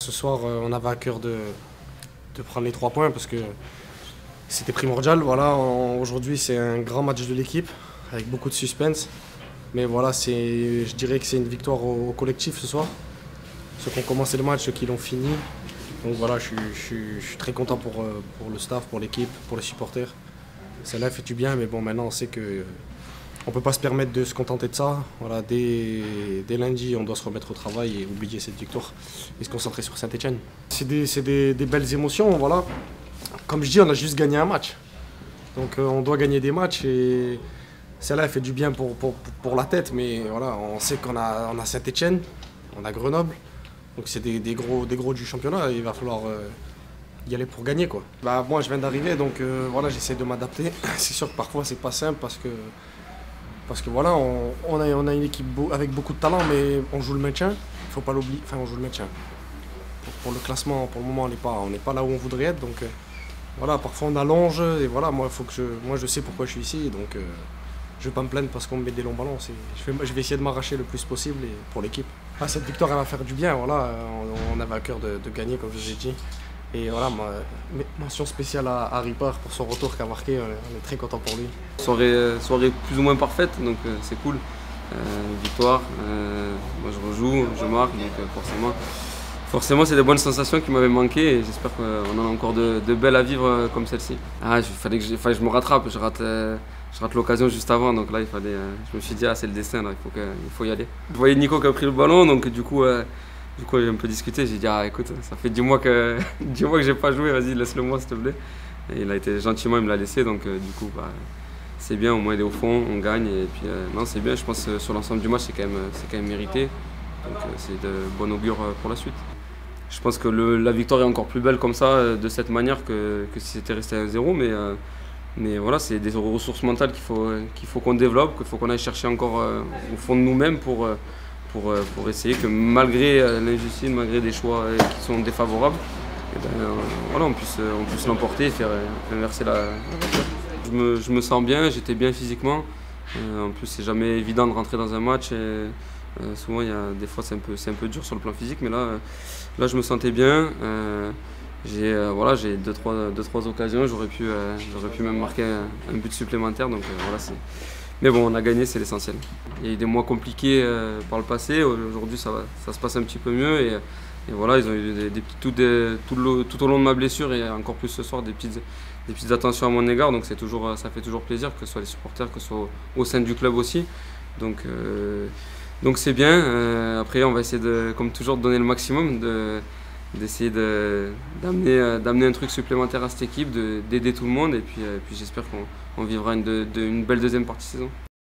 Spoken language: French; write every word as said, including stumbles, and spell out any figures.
Ce soir, on avait à cœur de, de prendre les trois points parce que c'était primordial. Voilà, aujourd'hui, c'est un grand match de l'équipe avec beaucoup de suspense. Mais voilà, je dirais que c'est une victoire au, au collectif ce soir. Ceux qui ont commencé le match, ceux qui l'ont fini. Donc voilà, je, je, je suis très content pour, pour le staff, pour l'équipe, pour les supporters. Celle-là fait du bien, mais bon, maintenant on sait que on ne peut pas se permettre de se contenter de ça. Voilà, dès, dès lundi, on doit se remettre au travail et oublier cette victoire et se concentrer sur Saint-Etienne. C'est des, des, des belles émotions, voilà. Comme je dis, on a juste gagné un match. Donc euh, on doit gagner des matchs et celle-là fait du bien pour, pour, pour la tête, mais voilà, on sait qu'on a, on a Saint-Etienne, on a Grenoble, donc c'est des, des, gros, des gros du championnat, il va falloir euh, y aller pour gagner, quoi. Bah, moi je viens d'arriver, donc euh, voilà, j'essaie de m'adapter. C'est sûr que parfois c'est pas simple parce que, parce que voilà, on, on, a, on a une équipe beau, avec beaucoup de talent, mais on joue le maintien, il faut pas l'oublier, enfin on joue le maintien. Pour, pour le classement, pour le moment, on n'est pas, on n'est pas là où on voudrait être, donc euh, voilà, parfois on allonge, et voilà, moi, faut que je, moi je sais pourquoi je suis ici, donc euh, je ne vais pas me plaindre parce qu'on me met des longs ballons. Je vais, je vais essayer de m'arracher le plus possible et pour l'équipe. Ah, cette victoire, elle va faire du bien. Voilà, on, on avait à cœur de, de gagner, comme je vous ai dit. Et voilà, ma, mention spéciale à Harry Parr pour son retour qu'a marqué. On est très content pour lui. Soirée, soirée plus ou moins parfaite, donc euh, c'est cool. Euh, victoire, euh, moi je rejoue, je marque, donc euh, forcément. Forcément, c'est des bonnes sensations qui m'avaient manqué et j'espère qu'on en a encore de, de belles à vivre comme celle-ci. Ah, il fallait que je, fallait que je me rattrape, je rate, euh, je rate l'occasion juste avant, donc là, il fallait, euh, je me suis dit, ah, c'est le destin, là, il, faut que, il faut y aller. Je voyais Nico qui a pris le ballon, donc du coup, euh, du coup j'ai un peu discuté, j'ai dit, ah, écoute, ça fait dix mois que, dix mois que j'ai pas joué, vas-y, laisse-le moi, s'il te plaît. Et il a été gentiment, il me l'a laissé, donc euh, du coup, bah, c'est bien, au moins il est au fond, on gagne, et puis euh, non, c'est bien, je pense que sur l'ensemble du match, c'est quand même, c'est quand même mérité, donc euh, c'est de bon augure pour la suite. Je pense que le, la victoire est encore plus belle comme ça, de cette manière, que, que si c'était resté à zéro. Mais, euh, mais voilà, c'est des ressources mentales qu'il faut qu'il faut qu'on développe, qu'il faut qu'on aille chercher encore euh, au fond de nous-mêmes pour, pour, pour essayer que malgré l'injustice, malgré des choix qui sont défavorables, et ben, euh, voilà, on puisse, on puisse l'emporter et faire inverser la, la voiture. Je me, je me sens bien, j'étais bien physiquement. Euh, en plus, c'est jamais évident de rentrer dans un match. Et, Euh, souvent, il y a, des fois, c'est un, peu, c'est un peu dur sur le plan physique, mais là, euh, là je me sentais bien. Euh, j'ai euh, voilà, j'ai deux trois, deux, trois occasions, j'aurais pu, euh, j'aurais pu même marquer un, un but supplémentaire. Donc, euh, voilà, c'est... Mais bon, on a gagné, c'est l'essentiel. Il y a eu des mois compliqués euh, par le passé, aujourd'hui, ça, va, ça se passe un petit peu mieux. Et, et voilà, ils ont eu des, des, tout, des, tout, le, tout au long de ma blessure et encore plus ce soir, des petites, des petites attentions à mon égard. Donc, c'est toujours, ça fait toujours plaisir, que ce soit les supporters, que ce soit au, au sein du club aussi. Donc, euh, Donc c'est bien, euh, après on va essayer de, comme toujours, de donner le maximum, de, d'essayer de, d'amener, d'amener un truc supplémentaire à cette équipe, de, d'aider tout le monde et puis, euh, puis j'espère qu'on on vivra une, de, de, une belle deuxième partie de saison.